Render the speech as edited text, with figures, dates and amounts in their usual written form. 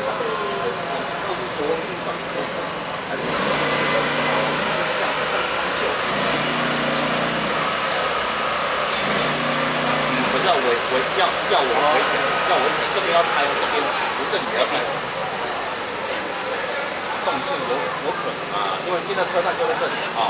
我知道要我危险，这边要拆，这边不正也要拆。动线有可能啊，因为新的车站就在这里啊。